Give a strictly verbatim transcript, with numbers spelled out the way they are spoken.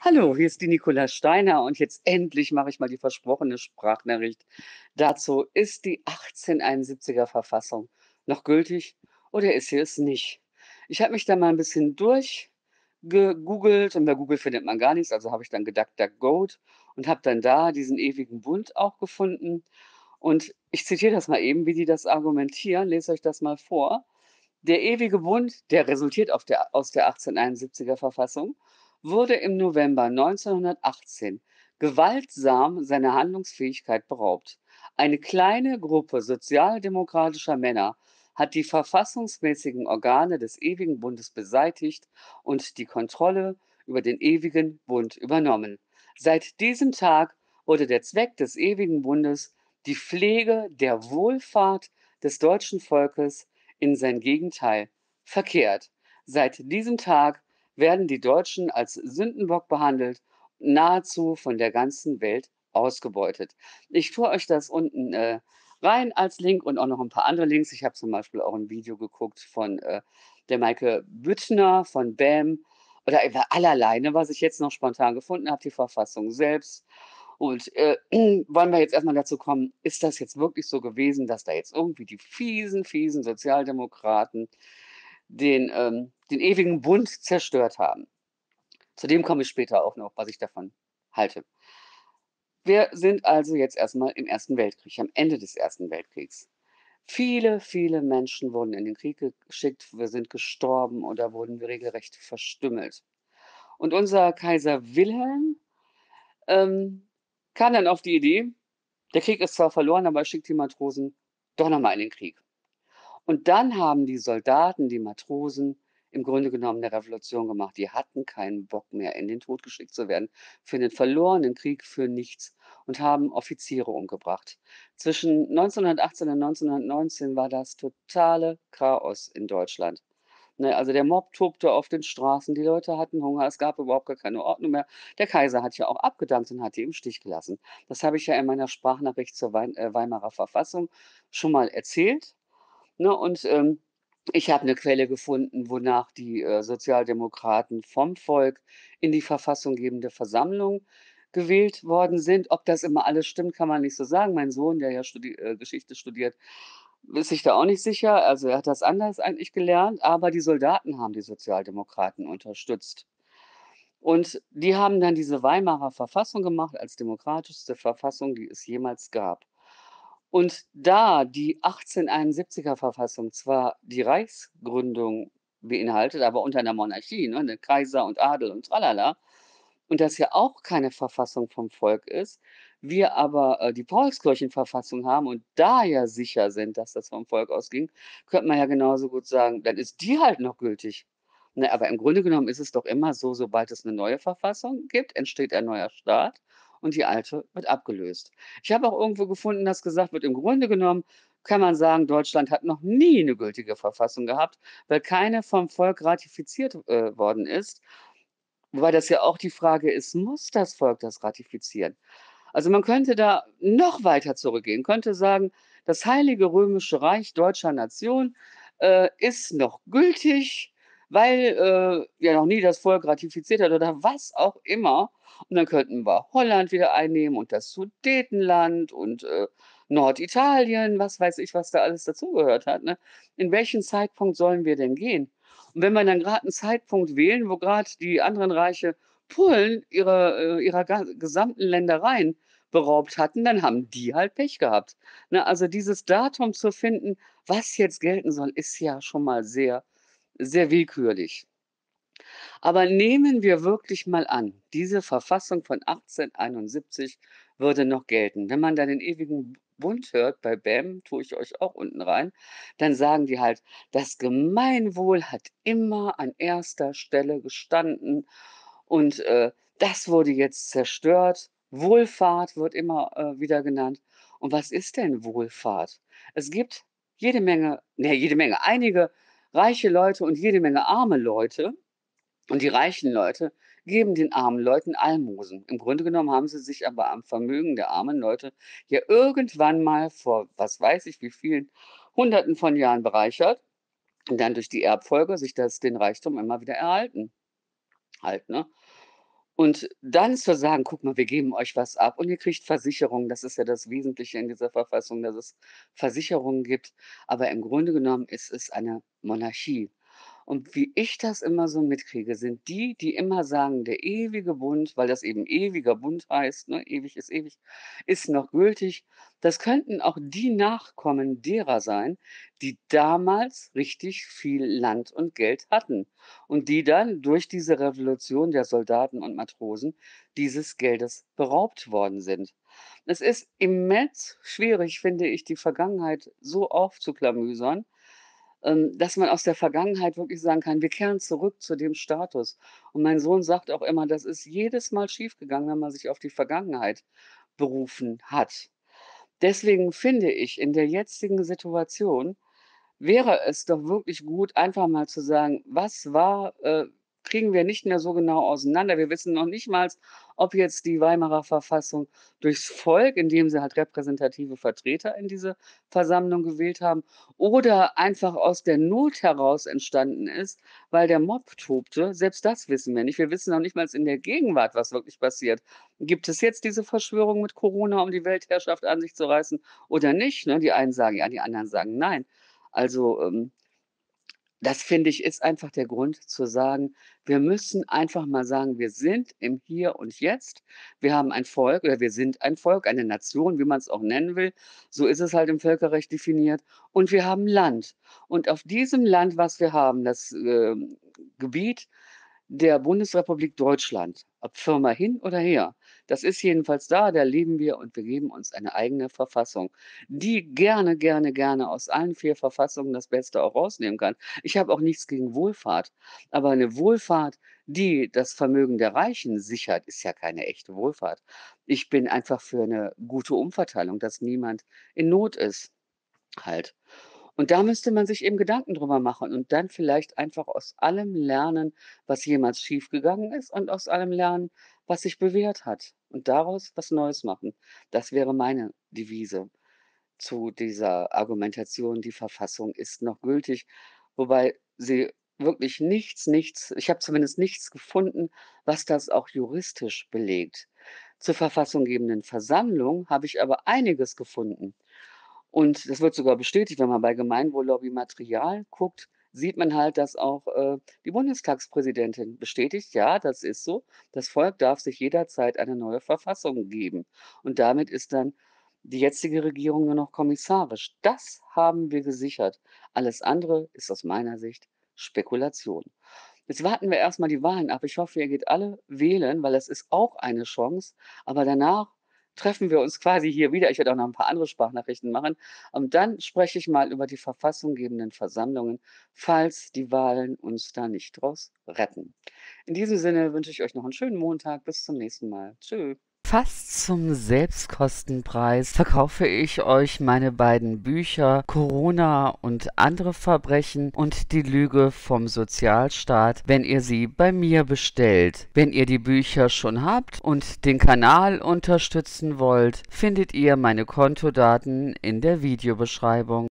Hallo, hier ist die Nicola Steiner und jetzt endlich mache ich mal die versprochene Sprachnachricht dazu. Ist die achtzehnhunderteinundsiebziger Verfassung noch gültig oder ist sie es nicht? Ich habe mich da mal ein bisschen durchgegoogelt und bei Google findet man gar nichts, also habe ich dann geDuckDuckGoat und habe dann da diesen ewigen Bund auch gefunden. Und ich zitiere das mal eben, wie die das argumentieren, lese euch das mal vor. Der ewige Bund, der resultiert auf der, aus der achtzehnhunderteinundsiebziger Verfassung, wurde im November neunzehnhundertachtzehn gewaltsam seiner Handlungsfähigkeit beraubt. Eine kleine Gruppe sozialdemokratischer Männer hat die verfassungsmäßigen Organe des ewigen Bundes beseitigt und die Kontrolle über den ewigen Bund übernommen. Seit diesem Tag wurde der Zweck des ewigen Bundes die Pflege der Wohlfahrt des deutschen Volkes in sein Gegenteil verkehrt. Seit diesem Tag werden die Deutschen als Sündenbock behandelt, nahezu von der ganzen Welt ausgebeutet. Ich tue euch das unten äh, rein als Link und auch noch ein paar andere Links. Ich habe zum Beispiel auch ein Video geguckt von äh, der Maike Büttner von B A M oder über allerlei, ne, was ich jetzt noch spontan gefunden habe, die Verfassung selbst. Und äh, wollen wir jetzt erstmal dazu kommen, ist das jetzt wirklich so gewesen, dass da jetzt irgendwie die fiesen, fiesen Sozialdemokraten den, ähm, den ewigen Bund zerstört haben? Zu dem komme ich später auch noch, was ich davon halte. Wir sind also jetzt erstmal im Ersten Weltkrieg, am Ende des Ersten Weltkriegs. Viele, viele Menschen wurden in den Krieg geschickt, wir sind gestorben oder wurden regelrecht verstümmelt. Und unser Kaiser Wilhelm ähm, kam dann auf die Idee, der Krieg ist zwar verloren, aber er schickt die Matrosen doch noch mal in den Krieg. Und dann haben die Soldaten, die Matrosen im Grunde genommen 'ne Revolution gemacht. Die hatten keinen Bock mehr, in den Tod geschickt zu werden für 'nen verlorenen Krieg, für nichts und haben Offiziere umgebracht. Zwischen neunzehnhundertachtzehn und neunzehnhundertneunzehn war das totale Chaos in Deutschland. Ne, also der Mob tobte auf den Straßen, die Leute hatten Hunger, es gab überhaupt gar keine Ordnung mehr. Der Kaiser hat ja auch abgedankt und hat die im Stich gelassen. Das habe ich ja in meiner Sprachnachricht zur Wein äh, Weimarer Verfassung schon mal erzählt, ne? Und, ähm, ich habe 'ne Quelle gefunden, wonach die, äh, Sozialdemokraten vom Volk in die verfassunggebende Versammlung gewählt worden sind. Ob das immer alles stimmt, kann man nicht so sagen. Mein Sohn, der ja studi äh, Geschichte studiert, ist sich da auch nicht sicher. Also, er hat das anders eigentlich gelernt, aber die Soldaten haben die Sozialdemokraten unterstützt. Und die haben dann diese Weimarer Verfassung gemacht als demokratischste Verfassung, die es jemals gab. Und da die achtzehnhunderteinundsiebziger Verfassung zwar die Reichsgründung beinhaltet, aber unter 'ner Monarchie, ne, ne, Kaiser und Adel und tralala, und das ja auch keine Verfassung vom Volk ist, wir aber, äh, die Paulskirchenverfassung haben und da ja sicher sind, dass das vom Volk ausging, könnte man ja genauso gut sagen, dann ist die halt noch gültig. Ne, aber im Grunde genommen ist es doch immer so, sobald es 'ne neue Verfassung gibt, entsteht ein neuer Staat und die alte wird abgelöst. Ich habe auch irgendwo gefunden, dass gesagt wird, im Grunde genommen kann man sagen, Deutschland hat noch nie 'ne gültige Verfassung gehabt, weil keine vom Volk ratifiziert, äh, worden ist. Wobei das ja auch die Frage ist, muss das Volk das ratifizieren? Also, man könnte da noch weiter zurückgehen, könnte sagen, das Heilige Römische Reich deutscher Nation, äh, ist noch gültig, weil, äh, ja noch nie das Volk ratifiziert hat oder was auch immer. Und dann könnten wir Holland wieder einnehmen und das Sudetenland und, äh, Norditalien, was weiß ich, was da alles dazugehört hat, ne? In welchen Zeitpunkt sollen wir denn gehen? Und wenn wir dann grad 'n Zeitpunkt wählen, wo grad die anderen Reiche Polen ihre äh, ihrer ga gesamten Ländereien beraubt hatten, dann haben die halt Pech gehabt, ne? Also, dieses Datum zu finden, was jetzt gelten soll, ist ja schon mal sehr, sehr willkürlich. Aber nehmen wir wirklich mal an, diese Verfassung von achtzehnhunderteinundsiebzig würde noch gelten. Wenn man da den ewigen B Bund hört bei B A M, tue ich euch auch unten rein, dann sagen die halt: „Das Gemeinwohl hat immer an erster Stelle gestanden und, äh, das wurde jetzt zerstört. Wohlfahrt wird immer, äh, wieder genannt.“ Und was ist denn Wohlfahrt? Es gibt jede Menge ne, jede Menge, einige reiche Leute und jede Menge arme Leute. Und die reichen Leute geben den armen Leuten Almosen. Im Grunde genommen haben sie sich aber am Vermögen der armen Leute ja irgendwann mal vor, was weiß ich, wie vielen Hunderten von Jahren bereichert und dann durch die Erbfolge sich das den Reichtum immer wieder erhalten halt, ne? Und dann zu sagen: „Guck mal, wir geben euch was ab und ihr kriegt Versicherung.“ Das ist ja das Wesentliche in dieser Verfassung, dass es Versicherungen gibt. Aber im Grunde genommen ist es eine Monarchie. Und wie ich das immer so mitkriege, sind die, die immer sagen, der ewige Bund, weil das eben ewiger Bund heißt, ne, ewig ist ewig, ist noch gültig. Das könnten auch die Nachkommen derer sein, die damals richtig viel Land und Geld hatten und die dann durch diese Revolution der Soldaten und Matrosen dieses Geldes beraubt worden sind. Es ist immens schwierig, finde ich, die Vergangenheit so aufzuklamüsern, ähm, dass man aus der Vergangenheit wirklich sagen kann: „Wir kehren zurück zu dem Status.“ Und mein Sohn sagt auch immer, das ist jedes Mal schiefgegangen, wenn man sich auf die Vergangenheit berufen hat. Deswegen finde ich, in der jetzigen Situation wäre es doch wirklich gut, einfach mal zu sagen: „Was war, äh, kriegen wir nicht mehr so genau auseinander.“ Wir wissen noch nicht mal, ob jetzt die Weimarer Verfassung durchs Volk, indem sie halt repräsentative Vertreter in diese Versammlung gewählt haben, oder einfach aus der Not heraus entstanden ist, weil der Mob tobte. Selbst das wissen wir nicht. Wir wissen noch nicht mal in der Gegenwart, was wirklich passiert. Gibt es jetzt diese Verschwörung mit Corona, um die Weltherrschaft an sich zu reißen oder nicht, ne? Die einen sagen ja, die anderen sagen nein. Also, ähm, das finde ich, ist einfach der Grund zu sagen, wir müssen einfach mal sagen, wir sind im Hier und Jetzt. Wir haben ein Volk oder wir sind ein Volk, eine Nation, wie man es auch nennen will. So ist es halt im Völkerrecht definiert. Und wir haben Land. Und auf diesem Land, was wir haben, das, ähm, Gebiet der Bundesrepublik Deutschland, ob Firma hin oder her, das ist jedenfalls da, da leben wir und wir geben uns eine eigene Verfassung, die gerne, gerne, gerne aus allen vier Verfassungen das Beste auch rausnehmen kann. Ich habe auch nichts gegen Wohlfahrt, aber eine Wohlfahrt, die das Vermögen der Reichen sichert, ist ja keine echte Wohlfahrt. Ich bin einfach für eine gute Umverteilung, dass niemand in Not ist halt. Und da müsste man sich eben Gedanken drüber machen und dann vielleicht einfach aus allem lernen, was jemals schiefgegangen ist und aus allem lernen, was sich bewährt hat und daraus was Neues machen. Das wäre meine Devise zu dieser Argumentation, die Verfassung ist noch gültig, wobei sie wirklich nichts, nichts ich habe zumindest nichts gefunden, was das auch juristisch belegt. Zur verfassunggebenden Versammlung habe ich aber einiges gefunden. Und das wird sogar bestätigt, wenn man bei Gemeinwohl-Lobby Material guckt, sieht man halt, dass auch, äh, die Bundestagspräsidentin bestätigt: „Ja, das ist so. Das Volk darf sich jederzeit eine neue Verfassung geben.“ Und damit ist dann die jetzige Regierung nur noch kommissarisch. Das haben wir gesichert. Alles andere ist aus meiner Sicht Spekulation. Jetzt warten wir erst mal die Wahlen ab. Ich hoffe, ihr geht alle wählen, weil es ist auch eine Chance. Aber danach treffen wir uns quasi hier wieder. Ich werde auch noch ein paar andere Sprachnachrichten machen. Und dann spreche ich mal über die verfassunggebenden Versammlungen, falls die Wahlen uns da nicht draus retten. In diesem Sinne wünsche ich euch noch einen schönen Montag. Bis zum nächsten Mal. Tschö. Fast zum Selbstkostenpreis verkaufe ich euch meine beiden Bücher Corona und andere Verbrechen und die Lüge vom Sozialstaat, wenn ihr sie bei mir bestellt. Wenn ihr die Bücher schon habt und den Kanal unterstützen wollt, findet ihr meine Kontodaten in der Videobeschreibung.